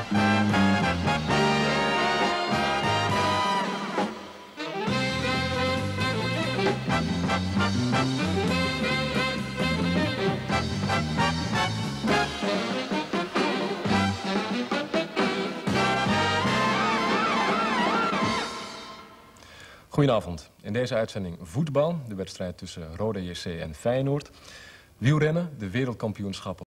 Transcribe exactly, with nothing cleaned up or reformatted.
Goedenavond. In deze uitzending voetbal, de wedstrijd tussen Roda J C en Feyenoord. Wielrennen, de wereldkampioenschappen